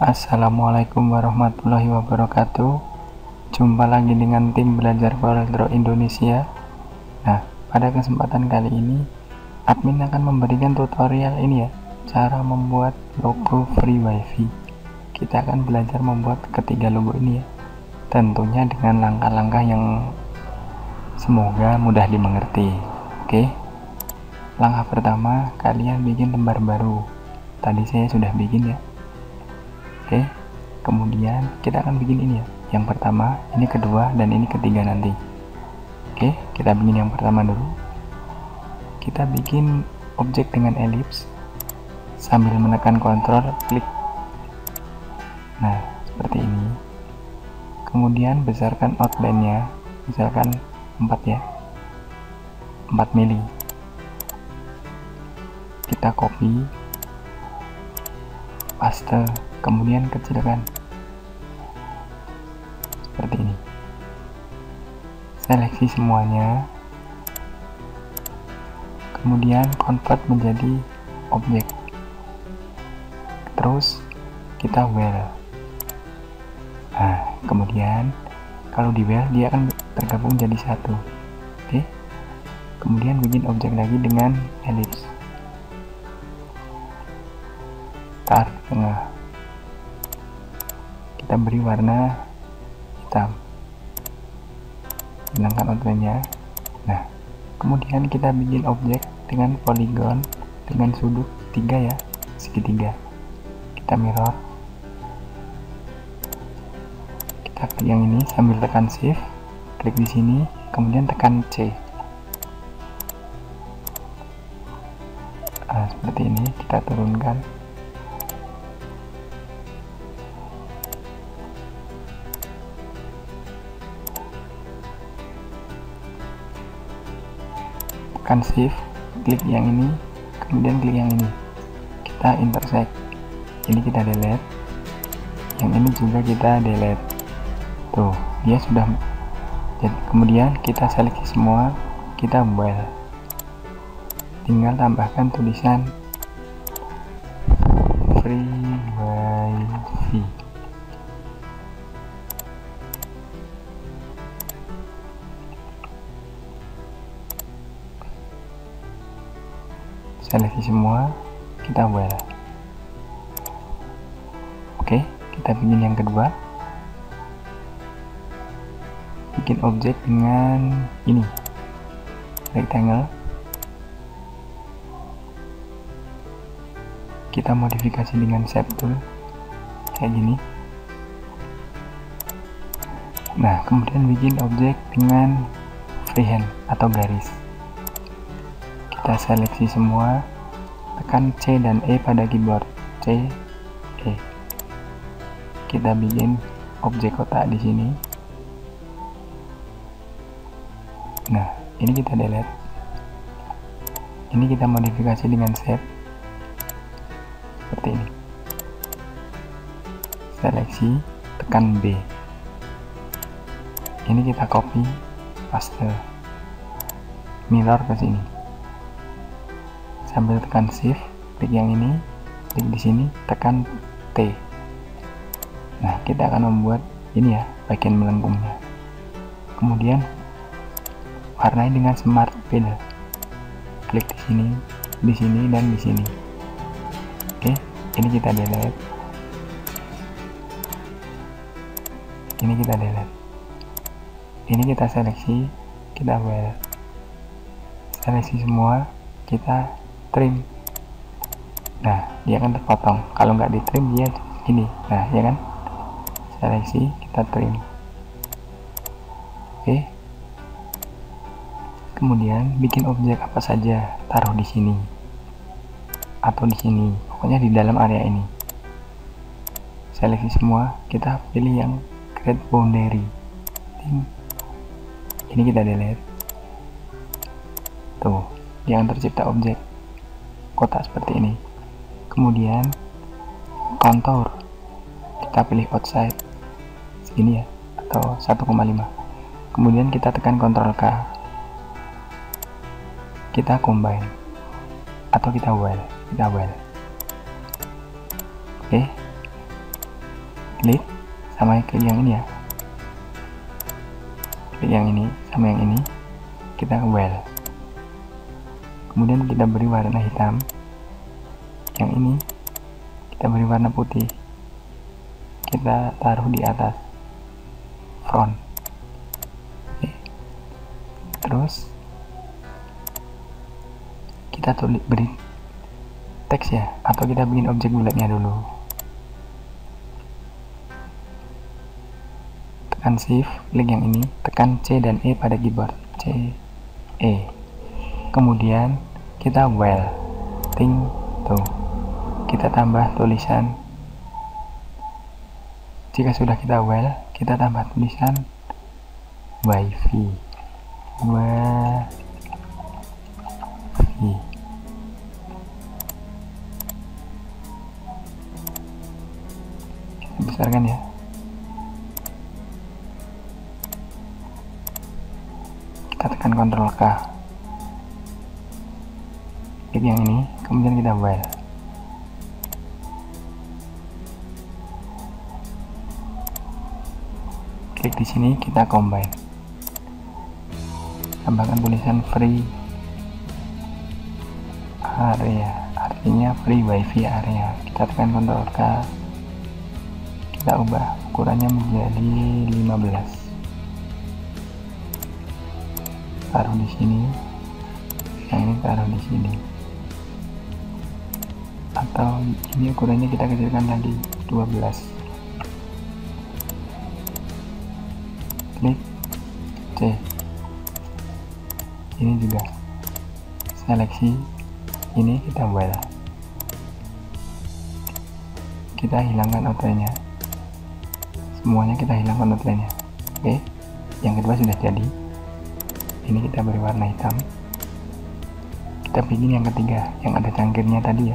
Assalamualaikum warahmatullahi wabarakatuh. Jumpa lagi dengan tim belajar CorelDRAW Indonesia. Nah, pada kesempatan kali ini admin akan memberikan tutorial ini ya, cara membuat logo free wifi. Kita akan belajar membuat ketiga logo ini ya, tentunya dengan langkah-langkah yang semoga mudah dimengerti. Oke, langkah pertama, kalian bikin lembar baru. Tadi saya sudah bikin ya. Oke, kemudian kita akan bikin ini ya, yang pertama, ini kedua, dan ini ketiga nanti. Oke, kita bikin yang pertama dulu. Kita bikin objek dengan elips sambil menekan Ctrl klik. Nah, seperti ini. Kemudian besarkan outline-nya, misalkan 4 ya, 4 mili. Kita copy, paste, kemudian kecilkan seperti ini. Seleksi semuanya, kemudian convert menjadi objek, terus kita well. Nah, kemudian kalau di well dia akan tergabung jadi satu. Oke, kemudian bikin objek lagi dengan elips, taruh di tengah, kita beri warna hitam, hilangkan outline-nya. Nah, kemudian kita bikin objek dengan poligon dengan sudut 3 ya, segitiga. Kita mirror, kita klik yang ini sambil tekan shift, klik di sini, kemudian tekan C. Nah, seperti ini kita turunkan. Tekan shift, klik yang ini, kemudian klik yang ini, kita intersect, ini kita delete, yang ini juga kita delete. Tuh, dia sudah jadi. Kemudian kita seleksi semua, kita well, tinggal tambahkan tulisan free wifi. Seleksi semua, kita well. Oke, kita bikin yang kedua. Bikin objek dengan ini, rectangle. Kita modifikasi dengan shape tool kayak gini. Nah, kemudian bikin objek dengan freehand atau garis. Kita seleksi semua, tekan C dan E pada keyboard, C, E. Kita bikin objek kotak di sini. Nah, ini kita delete. Ini kita modifikasi dengan shape seperti ini. Seleksi, tekan B. Ini kita copy, paste, mirror ke sini. Sambil tekan shift, klik yang ini, klik di sini, tekan T. Nah, kita akan membuat ini ya, bagian melengkungnya. Kemudian warnai dengan smart fill. Klik di sini dan di sini. Oke, ini kita delete. Ini kita delete. Ini kita seleksi, kita well. Seleksi semua, kita trim. Nah, dia akan terpotong. Kalau nggak di trim dia gini. Nah, ya kan, seleksi, kita trim. Oke, kemudian bikin objek apa saja, taruh di sini atau di sini, pokoknya di dalam area ini. Seleksi semua, kita pilih yang create boundary. Ini kita delete. Tuh, dia akan tercipta objek kotak seperti ini. Kemudian contour, kita pilih outside segini ya, atau 1,5. kemudian kita tekan Ctrl K, kita combine atau kita well. Oke, klik sama klik yang ini ya, klik yang ini sama yang ini, kita well, kemudian kita beri warna hitam, yang ini kita beri warna putih, kita taruh di atas front. Oke. Terus kita beri teks ya, atau kita bikin objek bulatnya dulu. Tekan shift, klik yang ini, tekan C dan E pada keyboard, C, E. Kemudian kita well, ting, tuh. Kita tambah tulisan. Jika sudah kita well, kita tambah tulisan wifi, wifi. Kita besarkan ya. Kita tekan Ctrl K, klik yang ini, kemudian kita well. Klik di sini, kita combine, tambahkan tulisan free area, artinya free wifi area. Kita tekan Ctrl K, kita ubah ukurannya menjadi 15. Taruh di sini, yang ini taruh di sini, atau ini ukurannya kita kecilkan lagi 12. Klik C, ini juga seleksi, ini kita well, kita hilangkan outline-nya, semuanya kita hilangkan outline-nya. Oke, yang kedua sudah jadi. Ini kita beri warna hitam, kita bikin yang ketiga yang ada cangkirnya tadi ya,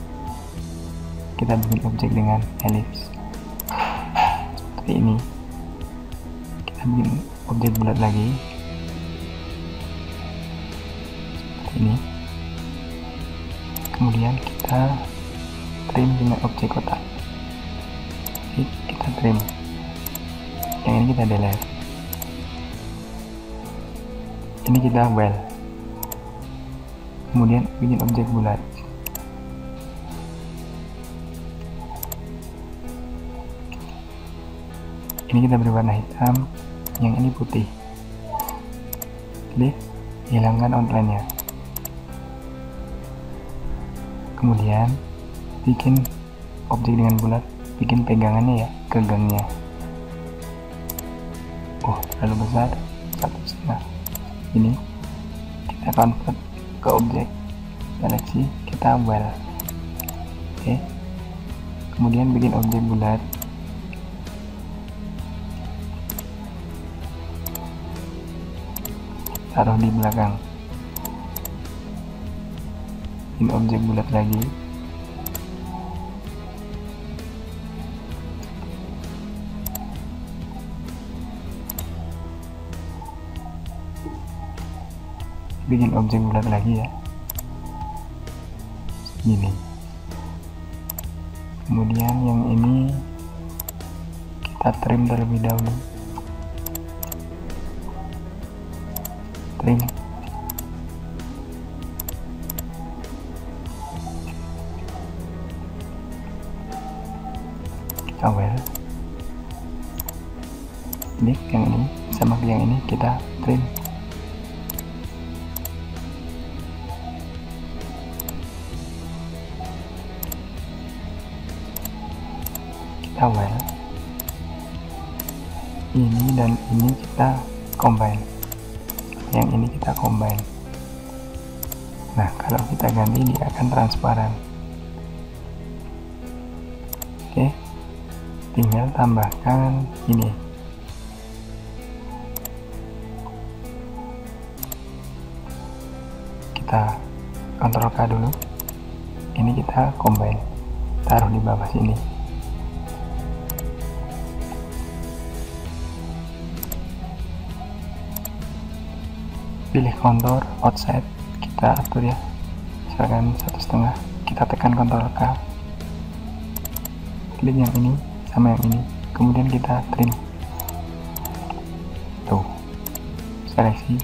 kita bikin objek dengan ellipse seperti ini. Kita bikin objek bulat lagi seperti ini, kemudian kita trim dengan objek kotak. Kita trim, yang ini kita delete, ini kita well, kemudian bikin objek bulat. Ini kita beri warna hitam, yang ini putih. Klik, hilangkan outline-nya. Kemudian bikin objek dengan bulat, bikin pegangannya ya, ke gangnya. Oh, terlalu besar, 1,5. Ini kita convert ke objek, seleksi, kita well. Oke, kemudian bikin objek bulat, taruh di belakang, bikin objek bulat lagi, bikin objek bulat lagi ya, gini. Kemudian yang ini kita trim terlebih dahulu, trim, kita well, klik yang ini sama yang ini, kita trim. Kita well, ini dan ini kita combine, yang ini kita combine. Nah, kalau kita ganti dia akan transparan. Oke, tinggal tambahkan ini, kita Ctrl K dulu, ini kita combine, taruh di bawah sini. Pilih kontur outside, kita atur ya, misalkan 1,5, kita tekan Ctrl K, klik yang ini sama yang ini, kemudian kita trim. Tuh, seleksi.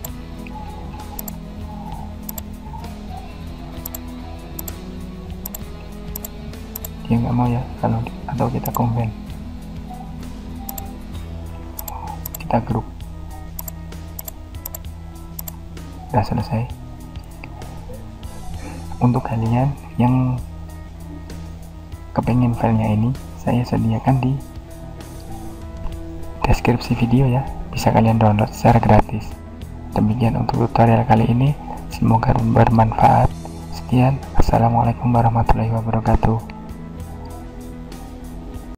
Dia nggak mau ya kalau atau kita combine, kita grup. Udah selesai. Untuk kalian yang kepengen filenya ini, saya sediakan di deskripsi video ya, bisa kalian download secara gratis. Demikian untuk tutorial kali ini, semoga bermanfaat. Sekian, assalamualaikum warahmatullahi wabarakatuh.